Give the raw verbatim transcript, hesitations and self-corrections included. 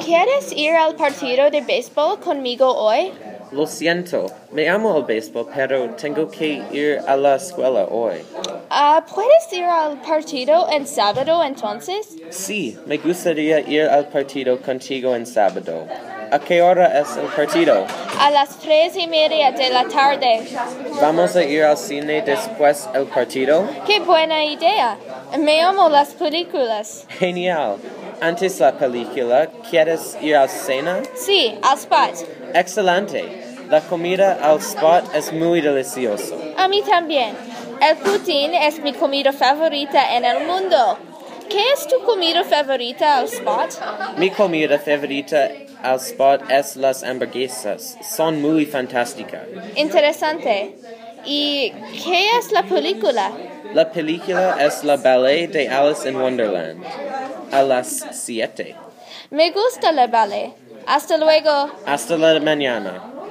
¿Quieres ir al partido de béisbol conmigo hoy? Lo siento, me amo el béisbol, pero tengo que ir a la escuela hoy. Uh, ¿Puedes ir al partido en sábado entonces? Sí, me gustaría ir al partido contigo en sábado. ¿A qué hora es el partido? A las tres y media de la tarde. ¿Vamos a ir al cine después del partido? ¡Qué buena idea! Me amo las películas. Genial. Antes la película, ¿quieres ir al cena? Sí, al Spot. Excelente. La comida al Spot es muy deliciosa. A mí también. El poutine es mi comida favorita en el mundo. ¿Qué es tu comida favorita al Spot? Mi comida favorita al Spot es las hamburguesas. Son muy fantásticas. Interesante. ¿Y qué es la película? La película es la ballet de Alice in Wonderland. A las siete. Me gusta la ballet. Hasta luego. Hasta la mañana.